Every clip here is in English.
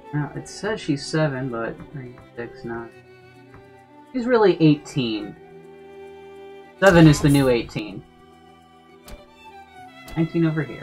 Now, it says she's 7, but 3, 6, 9. She's really 18. 7 is the new 18. 19 over here.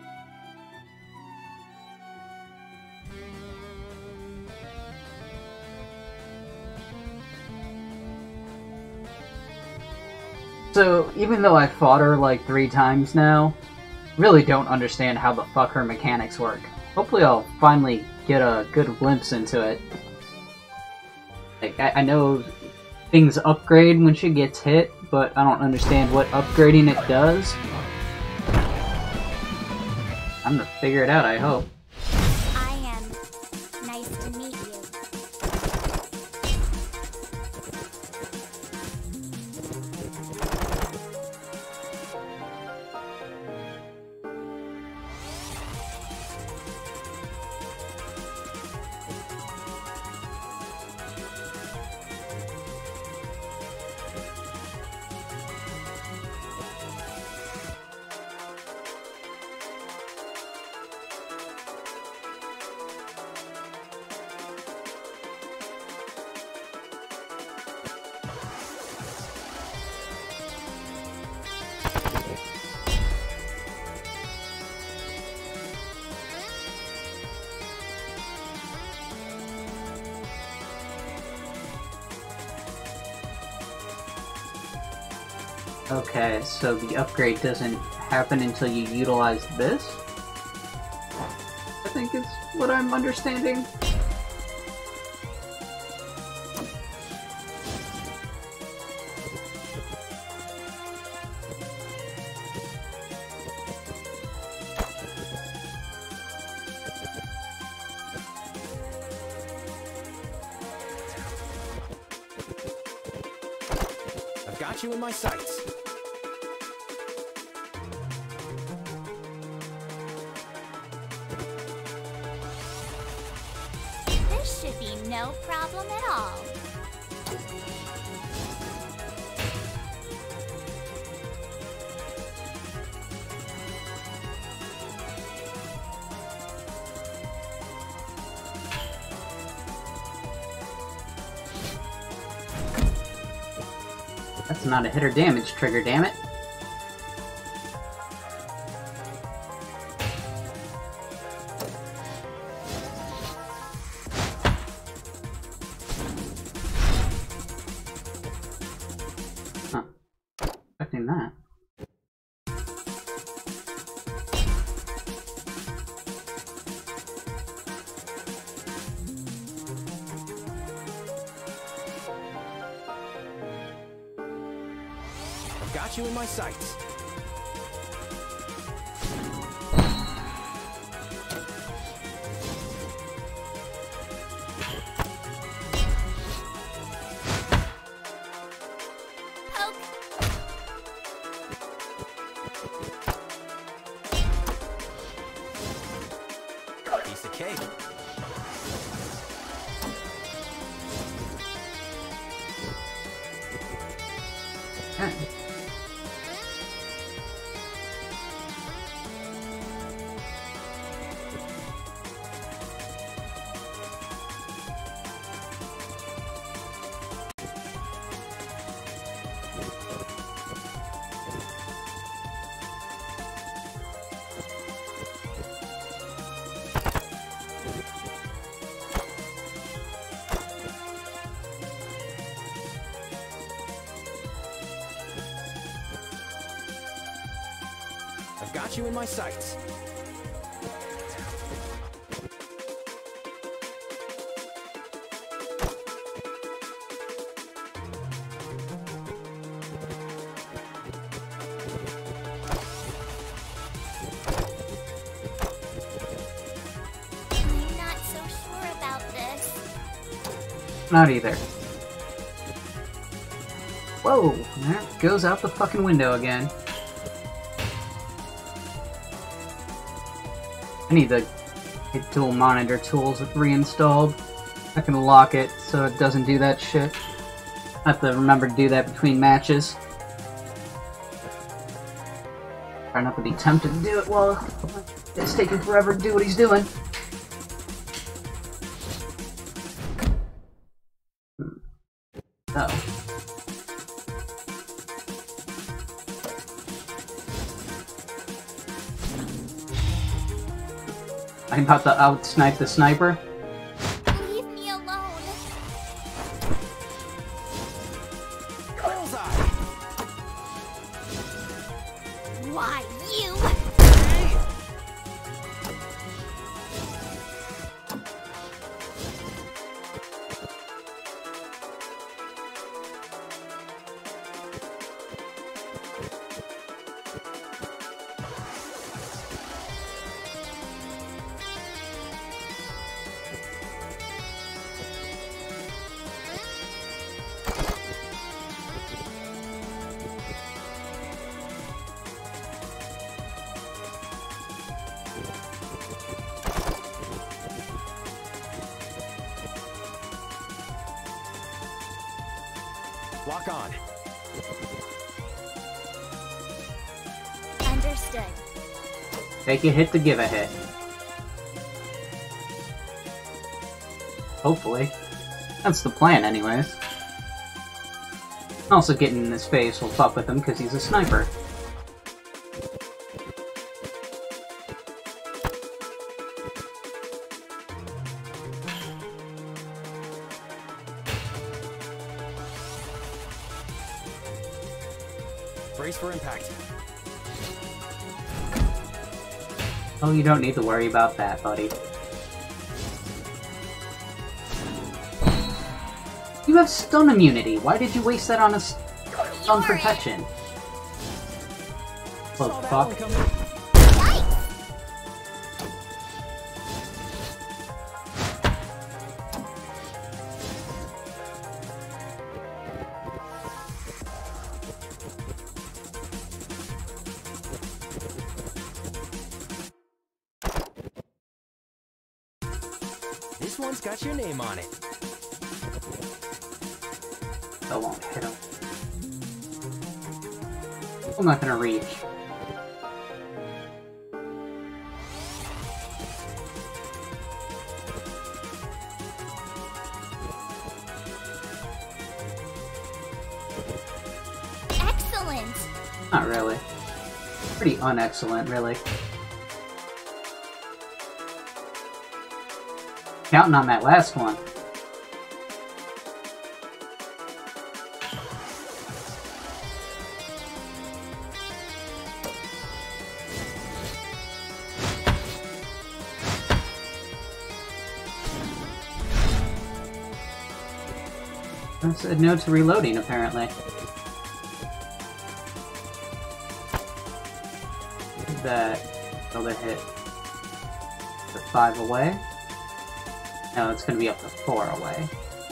So, even though I fought her like 3 times now, really don't understand how the fuck her mechanics work. Hopefully I'll finally get a good glimpse into it. Like, I know things upgrade when she gets hit, but I don't understand what upgrading it does. I'm gonna figure it out, I hope. I am. Nice to meet you. Okay, so the upgrade doesn't happen until you utilize this? I think is what I'm understanding. I've got you in my sights. This should be no problem at all. That's not a hit or damage trigger, damn it. Huh. Expecting that. I've got you in my sights. Poke. Piece of cake. Huh. I've got you in my sights. I'm not so sure about this. Not either. Whoa, that goes out the fucking window again. I need the hit dual monitor tools reinstalled. I can lock it so it doesn't do that shit. I have to remember to do that between matches. Try not to be tempted to do it while it's taking forever to do what he's doing. though. I'm about to out-snipe the sniper. Leave me alone. Bullseye! Why, you? Lock on. Understood. Take a hit to give a hit. Hopefully. That's the plan, anyways. Also, getting in his face will fuck with him because he's a sniper. Brace for impact. Oh, you don't need to worry about that, buddy. You have stun immunity. Why did you waste that on a stun protection? Oh, Saw that fuck. one coming. Yikes! This one's got your name on it. That won't hit him. I'm not gonna reach. Excellent! Not really. Pretty unexcellent, really. Counting on that last one. I said no to reloading, apparently. That other hit for 5 away. No, it's gonna be up to 4 away.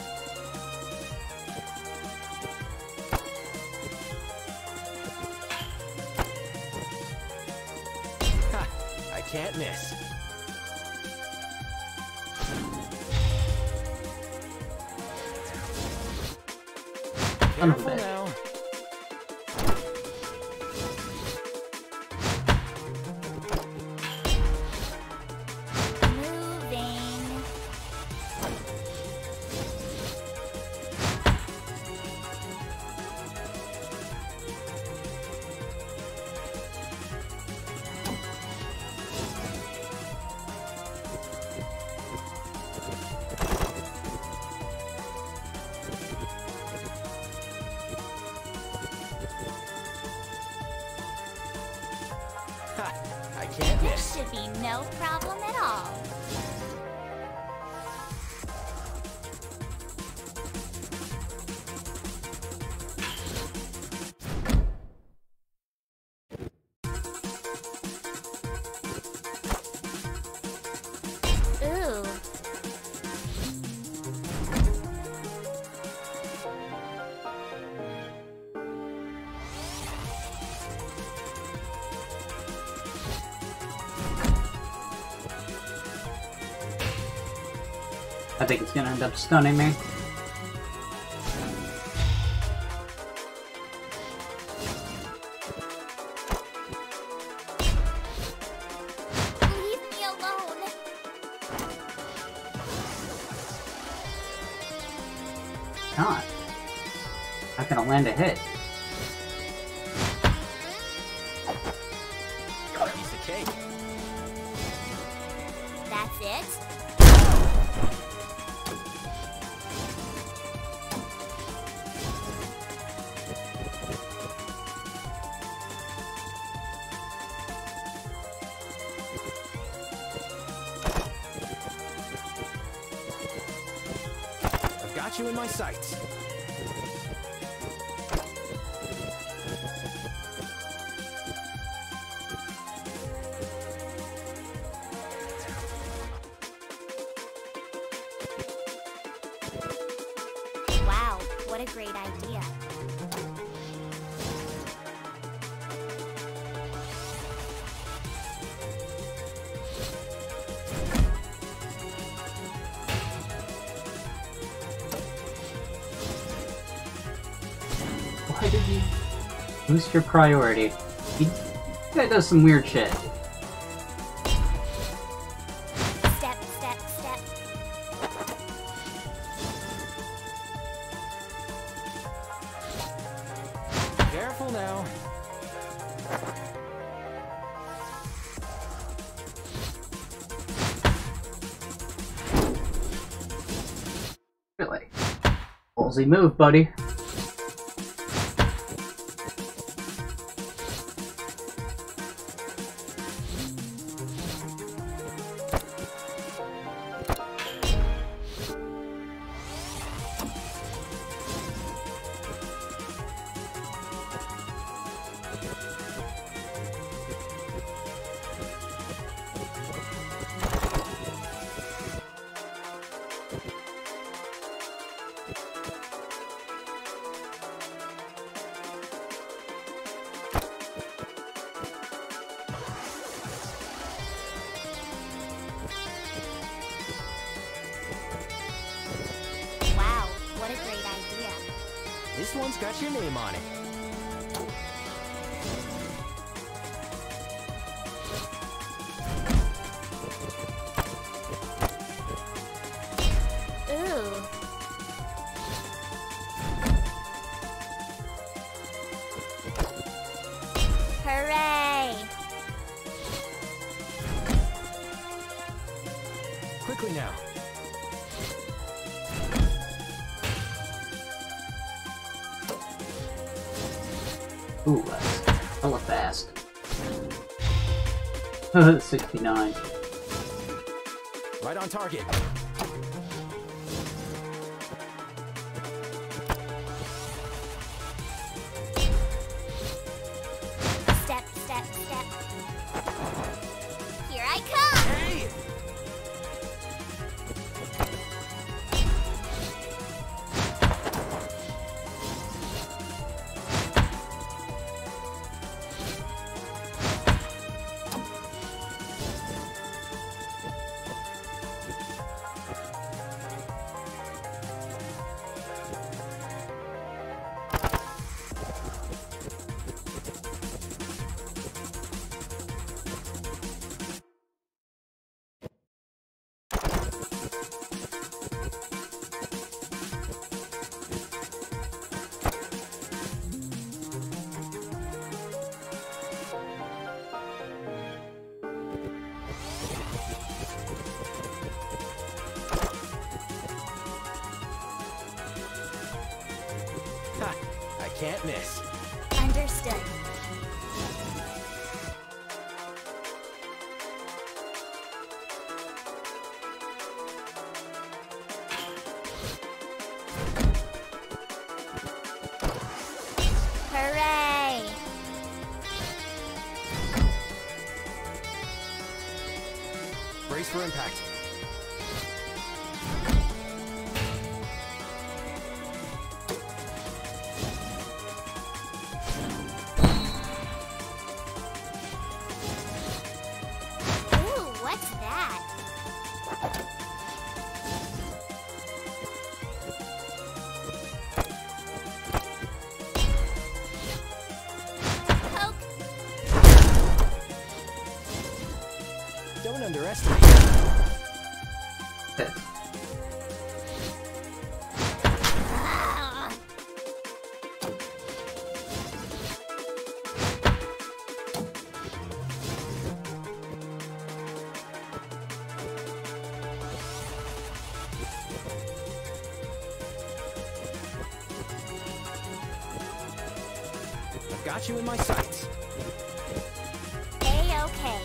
Ha! I can't miss. Son of a Careful bitch. now. Moving. Ha! I can't There miss. should be no problem at all. Ooh. I think it's gonna end up stunning me. Leave me alone. Not. Not gonna land a hit. Got a piece of cake. That's it? I've got you in my sights. Wow, what a great idea. Why did you boost your priority? He guy does some weird shit. Step, step, step. Careful now. Really? Ballsy move, buddy. Wow, what a great idea. This one's got your name on it. Ooh. Hooray! Quickly now. Ooh, that's hella fast. 69. Right on target. Step, step, step. Here I come! Hey! Ha! I can't miss. Understood. Hooray! Brace for impact. Ooh, what's that? Poke! Don't underestimate. Ah. Got you in my sights. A-okay.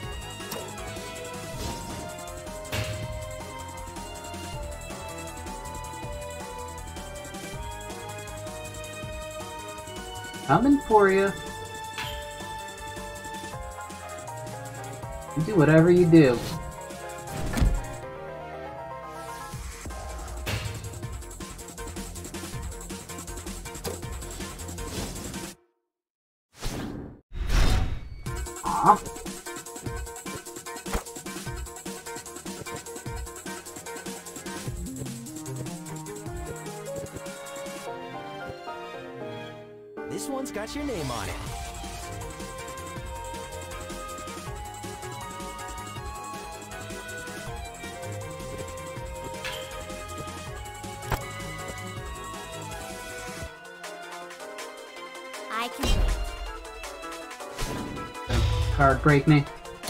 Coming for you. You do whatever you do. Aw. This one's got your name on it. I can wait. Card break me.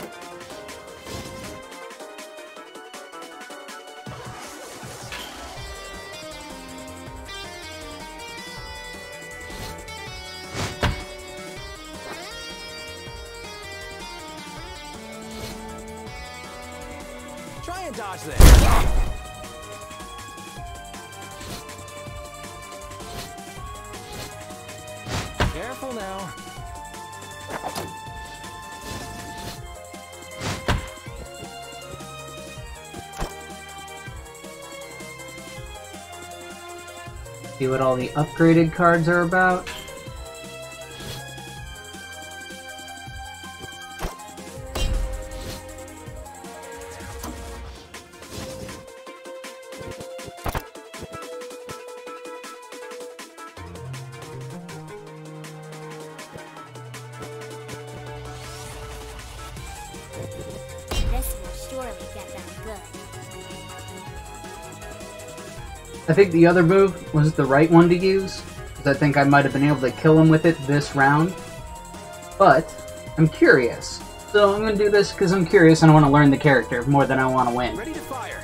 Try and dodge this. Careful now. See what all the upgraded cards are about. This will surely get them good. I think the other move was the right one to use, because I think I might have been able to kill him with it this round. But I'm curious. So I'm going to do this because I'm curious and I want to learn the character more than I want to win. Ready to fire.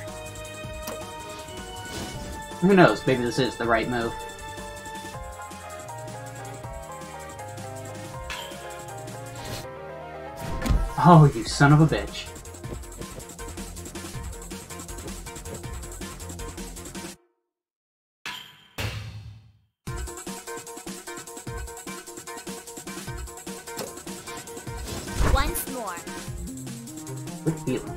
Who knows, maybe this is the right move. Oh, you son of a bitch. Once more. With feeling.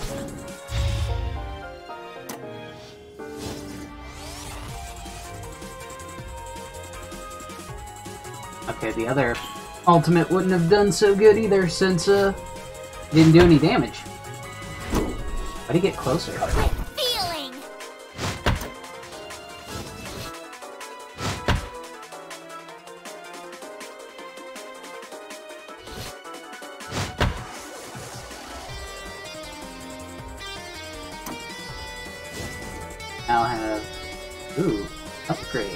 Okay, the other ultimate wouldn't have done so good either since it didn't do any damage. Why'd he get closer? Feeling! Now I have... Ooh, upgrade.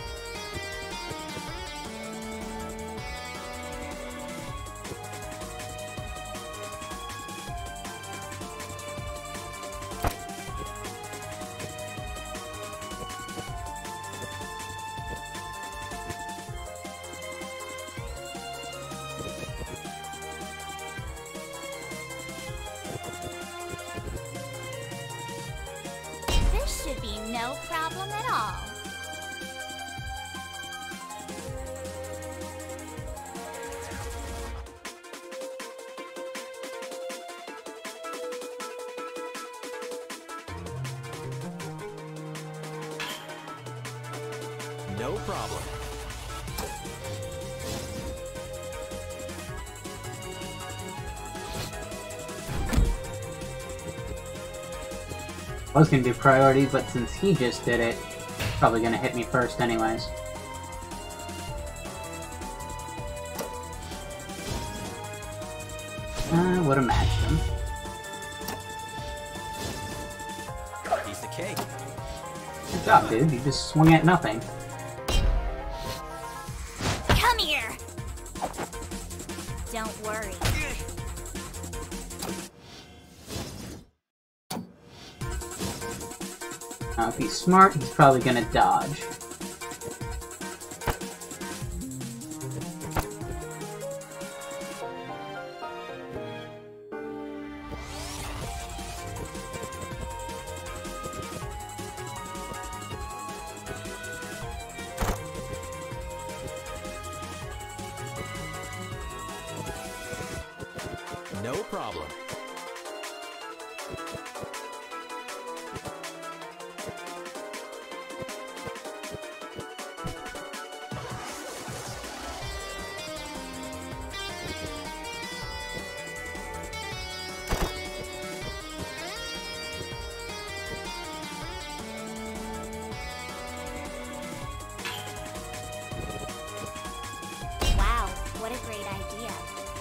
This should be no problem at all. No problem. I was gonna do priority, but since he just did it, probably gonna hit me first anyways. Would have matched him. Piece of cake. Good job, dude. You just swung at nothing. Come here! Don't worry. Now, if he's smart, he's probably gonna dodge. problem. Wow, what a great idea.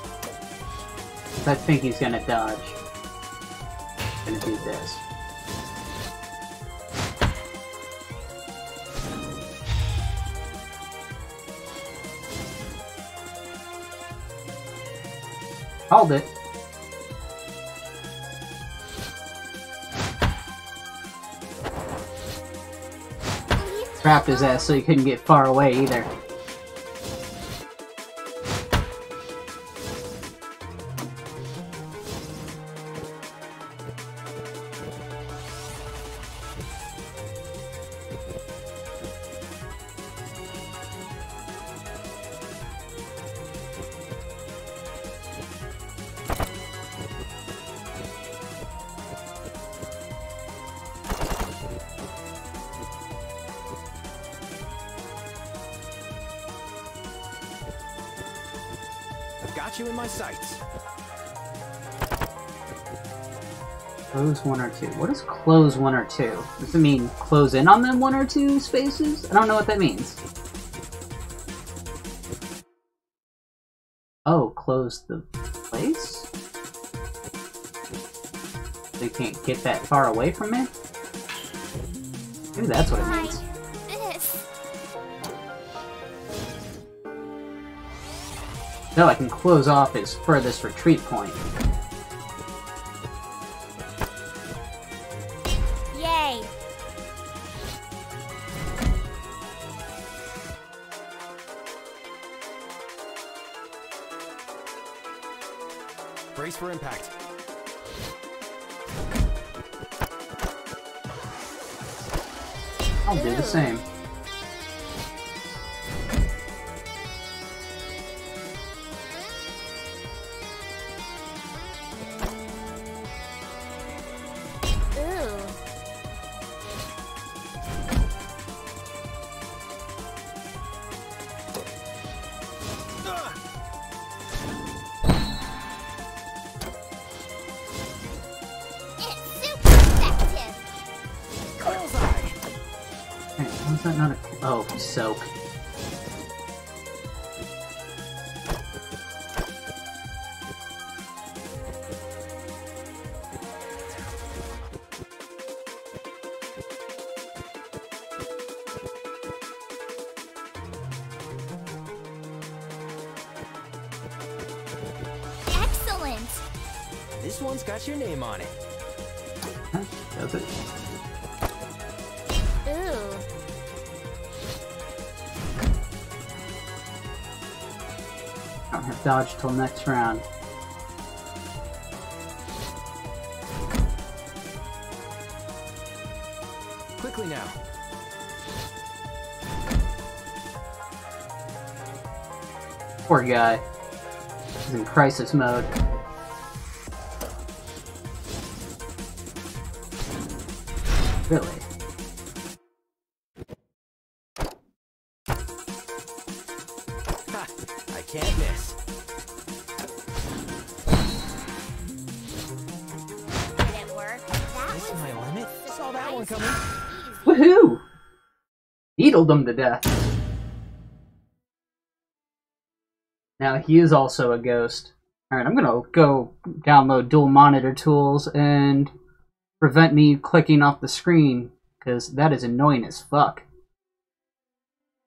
I think he's gonna dodge. Gonna do this. Called it. Trapped his ass so he couldn't get far away either. I've got you in my sights. Close one or two. What is close one or two? Does it mean close in on them one or two spaces? I don't know what that means. Oh, close the place? They can't get that far away from it? Maybe that's what it Why means. this? No, I can close off his furthest retreat point. Yay! Brace for impact. I'll do the same. Ooh. It's super effective. Bullseye! Hey, how's that not a... Oh, soak. Excellent. This one's got your name on it. Huh? Does it? Ooh. I don't have dodge till next round. Quickly now. Poor guy. He's in crisis mode. Really? Ha! I can't miss. Did it work? That This is was my limit. Saw that one coming. easy. Woohoo! Beetled him to death. Now he is also a ghost. Alright, I'm gonna go download dual monitor tools and prevent me clicking off the screen, because that is annoying as fuck.